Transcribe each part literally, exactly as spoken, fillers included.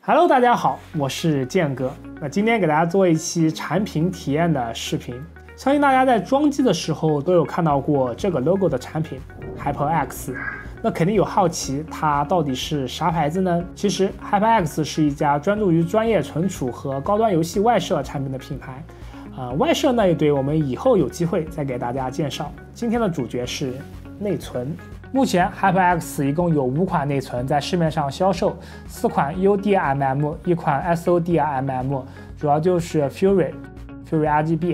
Hello， 大家好，我是建哥。那今天给大家做一期产品体验的视频。相信大家在装机的时候都有看到过这个 logo 的产品 HyperX。那肯定有好奇，它到底是啥牌子呢？其实 HyperX 是一家专注于专业存储和高端游戏外设产品的品牌。呃，外设那一堆我们以后有机会再给大家介绍。今天的主角是内存。目前 HyperX 一共有五款内存在市面上销售，四款 U D R M M， 一款 S O D R M M， 主要就是 Fury、Fury R G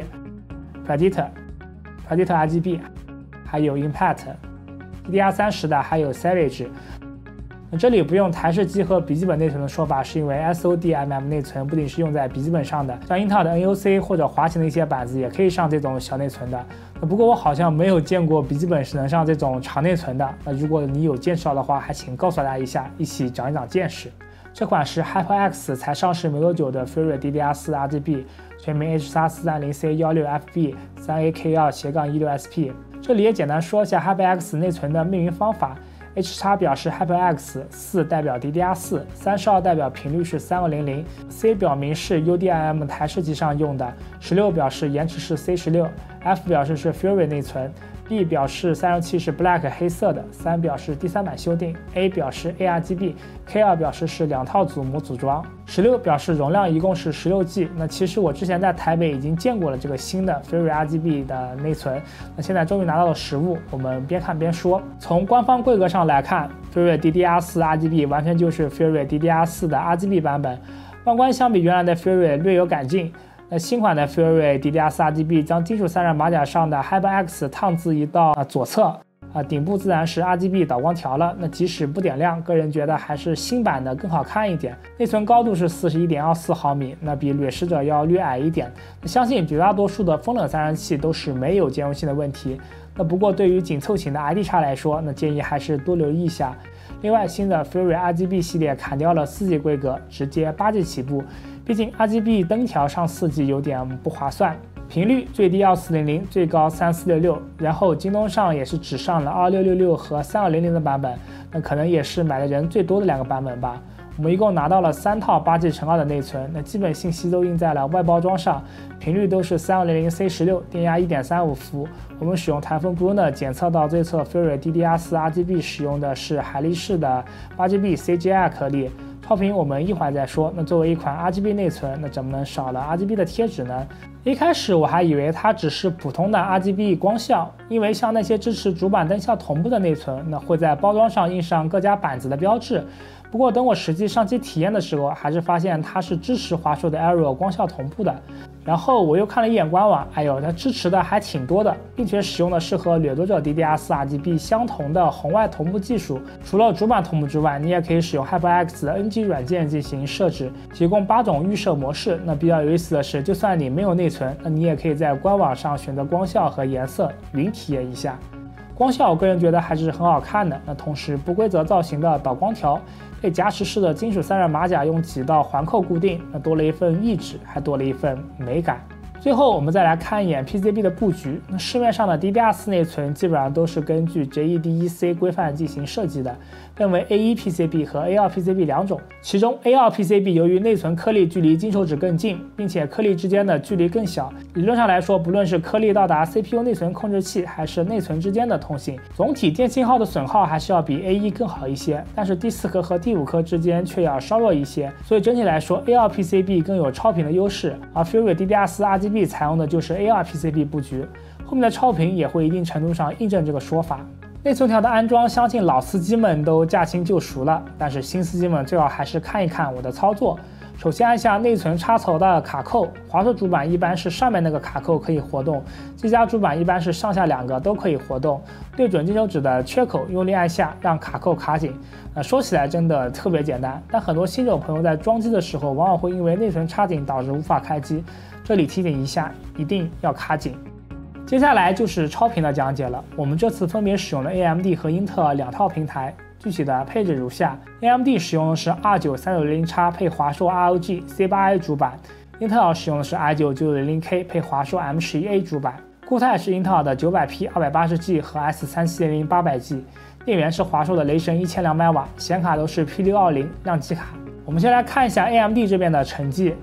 B、Predator、Predator R G B， 还有 Impact。D D R 三十 的还有 Savage。这里不用台式机和笔记本内存的说法，是因为 S O D R M M 内存不仅是用在笔记本上的，像英特尔的 N U C 或者华擎的一些板子也可以上这种小内存的。不过我好像没有见过笔记本是能上这种长内存的。那如果你有见识到的话，还请告诉大家一下，一起长一长见识。这款是 HyperX 才上市没多久的 Fury D D R 四 R G B， 全名 H X 四三零 C 一六 F B 三 A K 二 斜杠一六 S P。这里也简单说一下 HyperX 内存的命名方法。H X 表示 HyperX， 四代表 D D R 四， 三十二代表频率是三二零零 ，C 表明是 U D R M 台式机上用的，十六表示延迟是 C 十六 ，F 表示是 Fury 内存。B 表示三十七是 Black 黑色的，三表示第三版修订 ，A 表示 A R G B，K 二表示是两套组模组装，十六表示容量一共是十六 G。那其实我之前在台北已经见过了这个新的 Fury R G B 的内存，那现在终于拿到了实物，我们边看边说。从官方规格上来看 ，Fury D D R 四 R G B 完全就是 Fury D D R 四的 R G B 版本，外观相比原来的 Fury 略有改进。那新款的 Fury D D R 四 R G B 将金属散热马甲上的 HyperX 烫字移到左侧，啊，顶部自然是 R G B 导光条了。那即使不点亮，个人觉得还是新版的更好看一点。内存高度是 四十一点二四毫米，那比掠食者要略矮一点。那相信绝大多数的风冷散热器都是没有兼容性的问题。那不过对于紧凑型的 I D X 来说，那建议还是多留意一下。另外，新的 Fury R G B 系列砍掉了四 G 规格，直接八 G 起步。毕竟 R G B 灯条上四 G 有点不划算。频率最低二四零零，最高三四六六，然后京东上也是只上了二六六六和三二零零的版本，那可能也是买的人最多的两个版本吧。我们一共拿到了三套八 G 乘二的内存，那基本信息都印在了外包装上，频率都是三二零零 C 十六，电压 一点三五伏。我们使用台风 Brunner 检测到这侧 Fury D D R 四 R G B 使用的是海力士的 八 G B C G I 颗粒。超频我们一会儿再说。那作为一款 R G B 内存，那怎么能少了 R G B 的贴纸呢？一开始我还以为它只是普通的 R G B 光效，因为像那些支持主板灯效同步的内存，那会在包装上印上各家板子的标志。不过等我实际上机体验的时候，还是发现它是支持华硕的 Aero 光效同步的。然后我又看了一眼官网，哎呦，它支持的还挺多的，并且使用的是和掠夺者 D D R 四 R G B 相同的红外同步技术。除了主板同步之外，你也可以使用 HyperX 的 N G 软件进行设置，提供八种预设模式。那比较有意思的是，就算你没有内存，那你也可以在官网上选择光效和颜色，云体验一下。光效我个人觉得还是很好看的，那同时不规则造型的导光条被夹持式的金属散热马甲用几道环扣固定，那多了一份意志，还多了一份美感。最后我们再来看一眼 P C B 的布局，那市面上的 D D R 四 内存基本上都是根据 J E D E C 规范进行设计的，分为 A 一 P C B 和 A 二 P C B 两种。其中 A 二 P C B 由于内存颗粒距离金手指更近，并且颗粒之间的距离更小，理论上来说，不论是颗粒到达 C P U 内存控制器，还是内存之间的通信，总体电信号的损耗还是要比 A 一 更好一些，但是第四颗和第五颗之间却要稍弱一些。所以整体来说 A 二 P C B 更有超频的优势，而 Fury D D R 四 R G B 采用的就是 A 二 P C B 布局，后面的超频也会一定程度上印证这个说法。内存条的安装，相信老司机们都驾轻就熟了，但是新司机们最好还是看一看我的操作。首先按下内存插槽的卡扣，华硕主板一般是上面那个卡扣可以活动，技嘉主板一般是上下两个都可以活动。对准金手指的缺口，用力按下，让卡扣卡紧。呃，说起来真的特别简单，但很多新手朋友在装机的时候，往往会因为内存插紧导致无法开机。这里提醒一下，一定要卡紧。接下来就是超频的讲解了，我们这次分别使用了 A M D 和英特尔两套平台。具体的配置如下 ：A M D 使用的是 R 九 三六零零 X 配华硕 R O G C 八 I 主板，英特尔使用的是 i 九 九九零零 K 配华硕 M 十一 A 主板。固态是英特尔的 九百 P 二百八十 G 和 S 三七零零 八百 G， 电源是华硕的雷神一千两百瓦，显卡都是 P 六二零 亮机卡。 我们先来看一下 A M D 这边的成绩。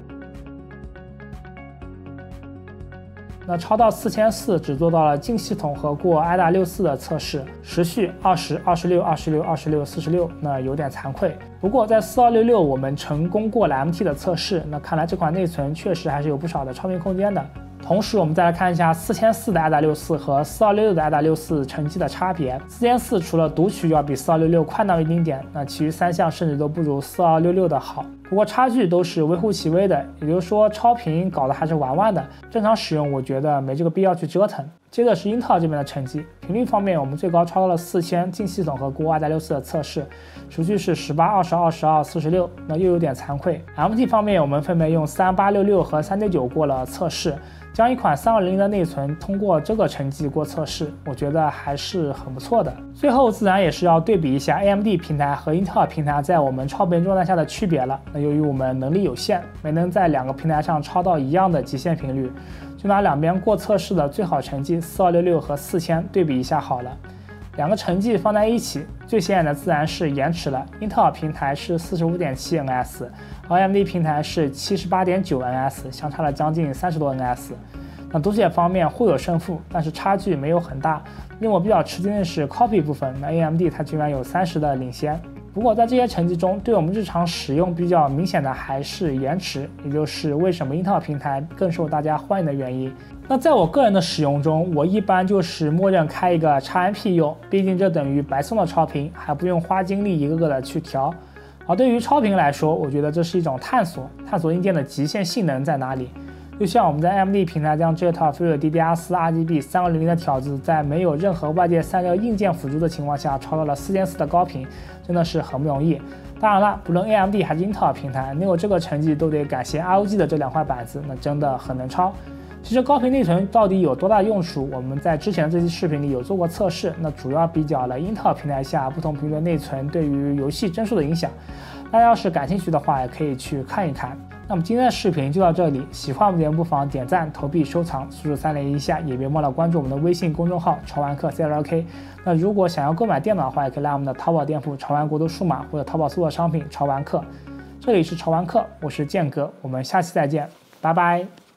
那超到四千四只做到了净系统和过 I D A 六四的测试，时序二十、二十六、二十六、二十六、四十六，那有点惭愧。不过在四二六六我们成功过了 M T 的测试，那看来这款内存确实还是有不少的超频空间的。同时我们再来看一下四千四的 I D A 六四和四二六六的 I D A 六四成绩的差别。四千四除了读取要比四二六六快那么一丁点，那其余三项甚至都不如四二六六的好。不过差距都是微乎其微的，也就是说超频搞得还是玩玩的，正常使用我觉得没这个必要去折腾。接着是英特尔这边的成绩，频率方面我们最高超到了四千，净系统和过 I D A 六四的测试，数据是十八、二十二、十二、四十六，那又有点惭愧。M T 方面我们分别用三八六六和三点九过了测试，将一款三二零零的内存通过这个成绩过测试，我觉得还是很不错的。最后自然也是要对比一下 A M D 平台和英特尔平台在我们超频状态下的区别了。那由于我们能力有限，没能在两个平台上超到一样的极限频率，就拿两边过测试的最好成绩四二六六和四千对比一下好了。两个成绩放在一起，最显眼的自然是延迟了。英特尔平台是 四十五点七 N S， 而 A M D 平台是 七十八点九 N S， 相差了将近三十多 N S。那读写方面互有胜负，但是差距没有很大。令我比较吃惊的是 copy 部分，那 A M D 它居然有三十的领先。不过在这些成绩中，对我们日常使用比较明显的还是延迟，也就是为什么英特尔平台更受大家欢迎的原因。那在我个人的使用中，我一般就是默认开一个 X M P 用，毕竟这等于白送的超频，还不用花精力一个个的去调。而对于超频来说，我觉得这是一种探索，探索硬件的极限性能在哪里。就像我们在 A M D 平台将 J T A L Fuel D D R 四 R G B 三二零零的条子，在没有任何外界散热硬件辅助的情况下，超到了四千四的高频，真的是很不容易。当然了，不论 A M D 还是英特尔平台，能有这个成绩都得感谢 R O G 的这两块板子，那真的很能超。其实高频内存到底有多大用处，我们在之前的这期视频里有做过测试，那主要比较了英特尔平台下不同频率的内存对于游戏帧数的影响。大家要是感兴趣的话，也可以去看一看。那么今天的视频就到这里，喜欢我们的节目不妨点赞、投币、收藏，输入三连一下，也别忘了关注我们的微信公众号潮玩客 C L K。那如果想要购买电脑的话，也可以来我们的淘宝店铺潮玩国度数码或者淘宝搜索商品潮玩客。这里是潮玩客，我是剑哥，我们下期再见，拜拜。